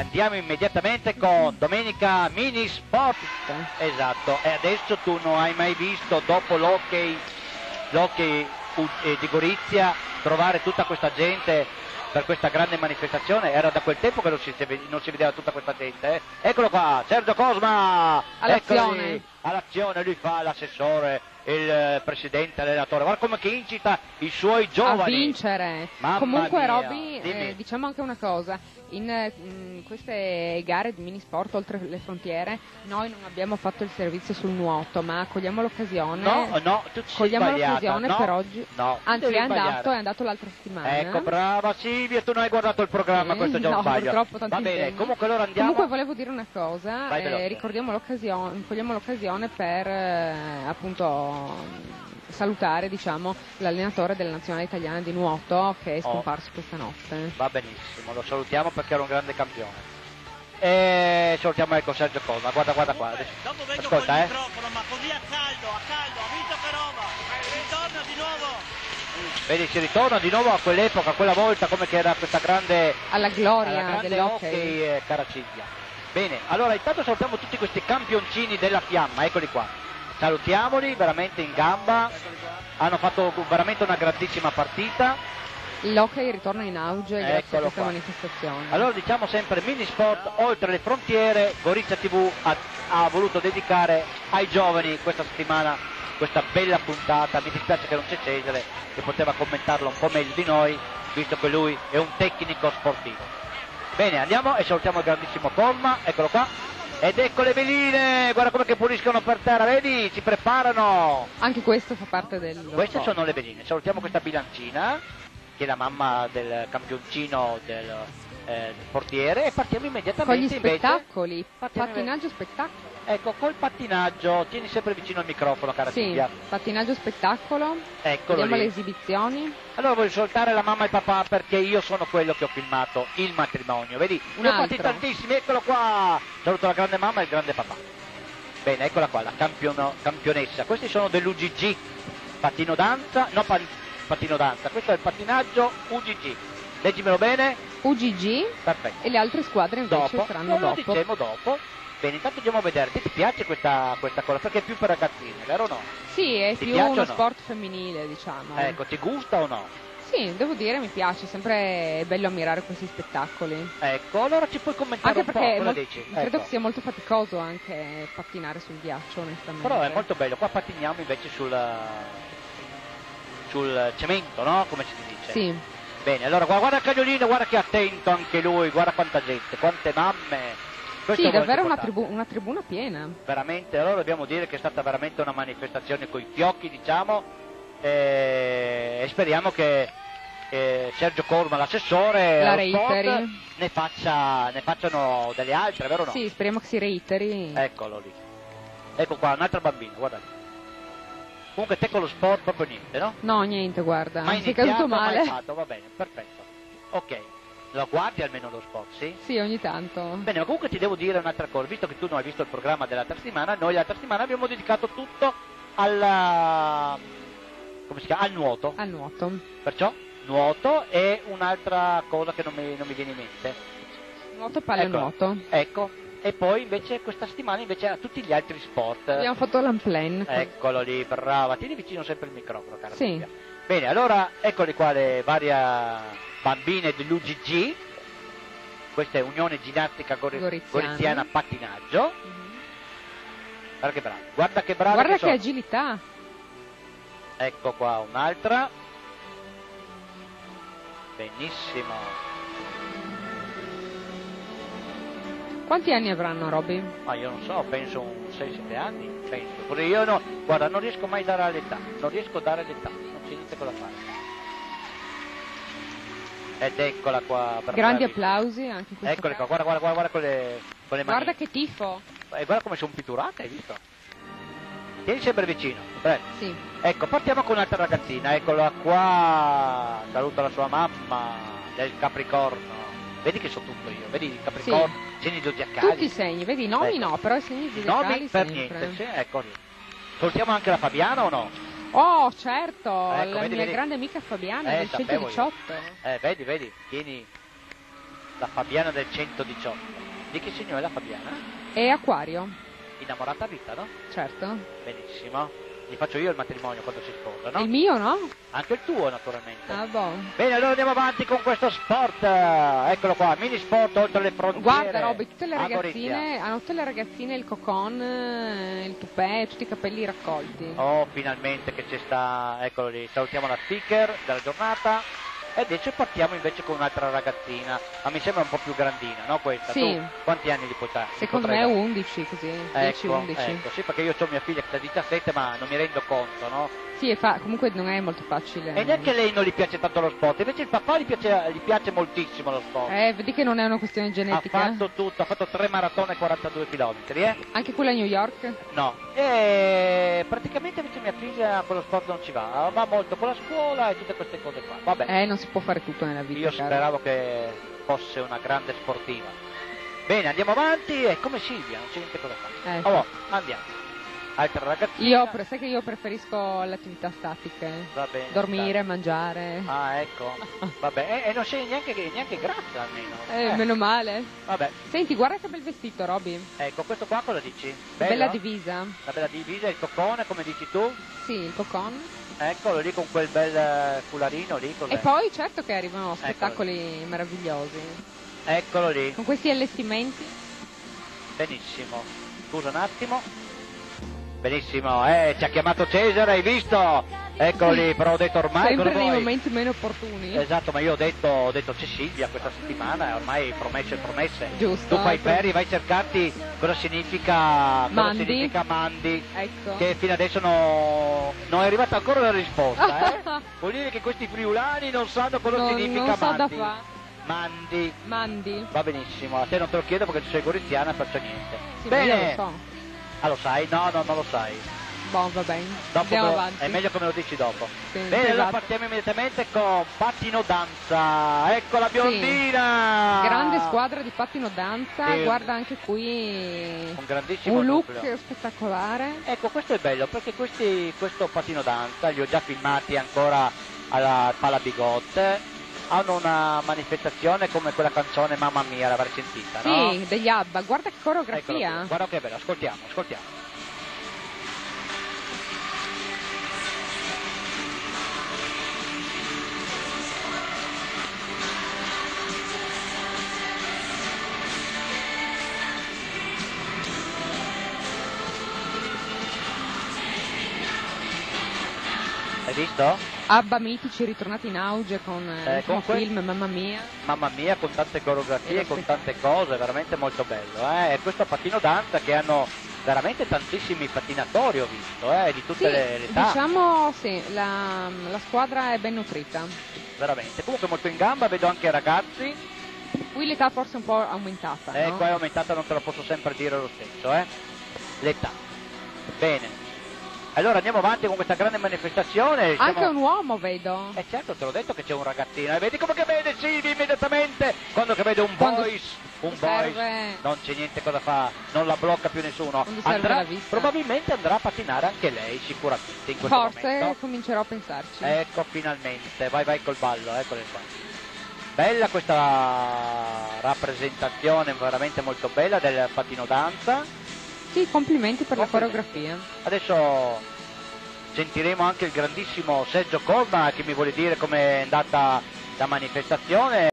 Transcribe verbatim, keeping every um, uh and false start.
andiamo immediatamente con Domenica Mini Sport. Esatto, e adesso tu non hai mai visto, dopo l'hockey l'hockey di Gorizia, trovare tutta questa gente per questa grande manifestazione. Era da quel tempo che non si, non si vedeva tutta questa gente, eh. Eccolo qua, Sergio Cosma all'azione, all'azione, lui fa l'assessore, il presidente, allenatore, guarda come che incita i suoi giovani a vincere. Mamma Comunque mia. Roby, eh, diciamo anche una cosa, in, in queste gare di mini sport oltre le frontiere noi non abbiamo fatto il servizio sul nuoto, ma cogliamo l'occasione, no, no, tu cogliamo l'occasione no, per oggi, no, anzi è andato, sbagliare. è andato l'altra settimana. Ecco, brava Silvia, tu non hai guardato il programma, eh, questo è già no, un sbaglio. purtroppo tanti Va bene, impegni. comunque allora andiamo. Comunque volevo dire una cosa, Vai, eh, ricordiamo l'occasione, cogliamo l'occasione per eh, appunto salutare, diciamo, l'allenatore della nazionale italiana di nuoto che è scomparso oh. questa notte. Va benissimo, lo salutiamo perché era un grande campione. E salutiamo ecco Sergio Cosma, guarda guarda qua. Dopo vengo Ascolta, col eh. microfono, ma così a caldo, a caldo, ha vinto che roba, ritorna di nuovo. Vedi, si ritorna di nuovo a quell'epoca, a quella volta, come che era questa grande alla gloria dell'hockey eh, Caraciglia. Bene, allora intanto salutiamo tutti questi campioncini della fiamma, eccoli qua. Salutiamoli, veramente in gamba, hanno fatto veramente una grandissima partita. L'hockey ritorna in auge grazie Eccolo a questa qua. manifestazione. Allora diciamo sempre Mini Sport oltre le frontiere, Gorizia tivù ha, ha voluto dedicare ai giovani questa settimana questa bella puntata. Mi dispiace che non c'è Cesare, che poteva commentarlo un po' meglio di noi, visto che lui è un tecnico sportivo. Bene, andiamo e salutiamo il grandissimo Cosma, eccolo qua. Ed ecco le veline, guarda come che puliscono per terra, vedi? Si preparano. Anche questo fa parte del... Queste sport. Sono le veline, salutiamo questa bilancina, che è la mamma del campioncino del, eh, del portiere, e partiamo immediatamente. Con gli spettacoli, invece, pattinaggio spettacolo. Ecco, col pattinaggio, tieni sempre vicino al microfono, cara sì, Silvia. Pattinaggio spettacolo, eccolo vediamo lì. le esibizioni. Allora voglio salutare la mamma e il papà perché io sono quello che ho filmato il matrimonio, vedi? Ne ho fatti tantissimi, eccolo qua! Saluto la grande mamma e il grande papà. Bene, eccola qua, la campiono, campionessa. Questi sono dell'U G G, pattino danza, no pa, pattino danza, questo è il pattinaggio U G G. Leggimelo bene. U G G. Perfetto. E le altre squadre invece dopo, saranno lo dopo. diciamo dopo. Bene, intanto andiamo a vedere, ti piace questa, questa cosa? Perché è più per ragazzine, vero o no? Sì, è ti più uno no? sport femminile, diciamo. Ecco, ti gusta o no? Sì, devo dire, mi piace, sempre è bello ammirare questi spettacoli. Ecco, allora ci puoi commentare anche un po', perché cosa mo- dici? credo ecco. che sia molto faticoso anche pattinare sul ghiaccio, onestamente. Però è molto bello, qua pattiniamo invece sul, sul cemento, no? Come si dice? Sì. Bene, allora guarda, guarda il cagnolino, guarda che attento anche lui, guarda quanta gente, quante mamme. Questo sì, davvero una, tribu- una tribuna piena. Veramente, allora dobbiamo dire che è stata veramente una manifestazione coi fiocchi, diciamo, e, e speriamo che eh, Sergio Corma, l'assessore, la sport, ne, faccia, ne facciano delle altre, vero o no? Sì, speriamo che si reiteri. Eccolo lì. Ecco qua, un'altra bambina, guarda lì. Comunque te con lo sport proprio niente, no? No, niente, guarda, mai sei caduto male. Mai fatto, va bene, perfetto. Ok. Lo guardi almeno lo sport, sì? Sì, ogni tanto. Bene, ma comunque ti devo dire un'altra cosa, visto che tu non hai visto il programma dell'altra settimana, noi l'altra settimana abbiamo dedicato tutto alla... come si chiama? Al nuoto. Al nuoto. Perciò nuoto e un'altra cosa che non mi, non mi viene in mente. Nuoto, palla ecco, nuoto. Ecco, e poi invece questa settimana invece a tutti gli altri sport. Abbiamo fatto l'unplan. Eccolo lì, brava, tieni vicino sempre il microfono, cara. Sì. Silvia. Bene, allora eccoli qua le varie bambine dell'U G G, questa è Unione Ginnastica Gor- Goriziana. Goriziana Pattinaggio. Mm-hmm. Guarda che bravi, guarda che bravi. Guarda che, che agilità. Ecco qua un'altra. Benissimo. Quanti anni avranno, Robby? Ma io non so, penso un sei sette anni, penso. Pure io no, guarda, non riesco mai a dare l'età, non riesco a dare l'età, non c'è niente cosa fare. Ed eccola qua. Grandi applausi anche in questo Eccole qua, guarda, guarda, guarda, guarda con le, con le mani. Guarda che tifo. E guarda come sono pitturate, hai visto? Tieni sempre vicino. Prego. Sì. Ecco, partiamo con un'altra ragazzina, eccola qua. Saluta la sua mamma del Capricorno. Vedi che so tutto io, vedi il Capricorno, sì. Segni zodiacali. Tutti i segni, vedi i nomi ecco. No, però i segni zodiacali nomi per sempre. niente, sì, ecco lì. Salutiamo anche la Fabiana o no? Oh, certo, ecco, la vedi, mia vedi. grande amica Fabiana eh, del centodiciotto. Eh, vedi, vedi, tieni La Fabiana del centodiciotto. Di che segno è la Fabiana? È Acquario. Innamorata a vita, no? Certo. Benissimo. Gli faccio io il matrimonio quando si sposa, no? Il mio, no? Anche il tuo, naturalmente. Ah, boh. Bene, allora andiamo avanti con questo sport. Eccolo qua, mini sport oltre le frontiere. Guarda, Robby, tutte le a ragazzine Gorizia. hanno tutte le ragazzine il cocon, eh, il toupet, tutti i capelli raccolti. Oh, finalmente che ci sta, eccolo lì. Salutiamo la speaker della giornata. E adesso partiamo invece con un'altra ragazzina, ma mi sembra un po' più grandina, no questa? Sì. Tu quanti anni li potrà? Secondo me undici, così, dieci undici. Ecco, sì, perché io ho mia figlia che ha diciassette, ma non mi rendo conto, no? Sì, e fa, comunque non è molto facile. E neanche a lei non gli piace tanto lo sport, invece il papà gli piace, gli piace moltissimo lo sport. Eh, vedi che non è una questione genetica. Ha fatto tutto, ha fatto tre maratone e quarantadue chilometri, eh? Anche quella a New York? No. E praticamente invece mia figlia con lo sport non ci va, va molto con la scuola e tutte queste cose qua. Vabbè. Eh, non si può fare tutto nella vita. Io caro. speravo che fosse una grande sportiva. Bene, andiamo avanti e come Silvia, non c'è niente cosa fare. Eh, Oh, andiamo. Altra ragazzina. Io pre- sai che io preferisco le attività statiche. Va bene, Dormire, dai. mangiare. Ah, ecco. Vabbè, e, e non sei neanche, neanche grassa almeno. Eh, meno male. Vabbè, Senti, guarda che bel vestito, Robby. ecco, questo qua cosa dici? Bella Bello? divisa. La bella divisa, il coccone, come dici tu? Sì, il cocon. Eccolo lì con quel bel eh, fularino lì. Cos'è? E poi certo che arrivano spettacoli meravigliosi. Eccolo lì, Con questi allestimenti. benissimo. Scusa un attimo. Benissimo, eh, ci ha chiamato Cesare, hai visto? Eccolo lì, però ho detto ormai Sempre cosa nei vuoi? momenti meno opportuni. Esatto, ma io ho detto, ho detto c'è Silvia questa settimana, ormai promesse e promesse. Giusto. Tu fai ferri, vai a cercarti cosa significa, cosa Mandi. significa mandi, Ecco. che fino adesso no, non è arrivata ancora la risposta, eh? Vuol dire che questi friulani non sanno cosa Non- significa non so da mandi. fa. Mandi. Mandi. Va benissimo, a te non te lo chiedo perché tu sei goriziana e faccio niente. Sì, ma Bene. io lo so. Ah, lo sai? No, no, non lo sai. Boh, va bene. Dopo Andiamo me lo- avanti. è meglio che me lo dici dopo. Sì, Bene, allora esatto. partiamo immediatamente con pattino danza. Ecco la biondina. Grande squadra di pattino danza, Sì. guarda anche qui Un grandissimo un look nucleo. spettacolare. Ecco, questo è bello perché questi, questo pattino danza li ho già filmati ancora alla Pala Bigotte. Hanno una manifestazione come quella canzone Mamma Mia, l'avrei sentita, no? Sì, degli ABBA, guarda che Eccolo coreografia. qui. Guarda che bello, ascoltiamo, ascoltiamo. Hai visto? ABBA mitici ritornati in auge con eh, Eh, l'ultimo con que- film Mamma Mia. Mamma mia, con tante coreografie, E lo con spe- tante cose, veramente molto bello. Eh? E questo pattino danza che hanno veramente tantissimi pattinatori, ho visto, eh? Di tutte Sì, le le età, diciamo sì, la, la squadra è ben nutrita. veramente. Comunque molto in gamba, vedo anche ragazzi, Qui l'età forse è un po' aumentata, eh, no? qua è aumentata, non te lo posso sempre dire lo stesso, eh? L'età. Bene. Allora andiamo avanti con questa grande manifestazione. Anche Siamo- un uomo vedo. Eh certo, te l'ho detto che c'è un ragazzino, e vedi come che vede Silvi immediatamente, quando che vede un Quando boys, un serve- boys, non c'è niente cosa fa, non la blocca più nessuno, Quando serve andrà, la vista. probabilmente andrà a pattinare anche lei, sicuramente in questo Forse momento. comincerò a pensarci. Ecco finalmente, vai vai col ballo, eccole qua. Bella questa rappresentazione, veramente molto bella del pattino danza. Sì, complimenti per la Complimenti. coreografia. Adesso sentiremo anche il grandissimo Sergio Colma che mi vuole dire com'è andata la manifestazione.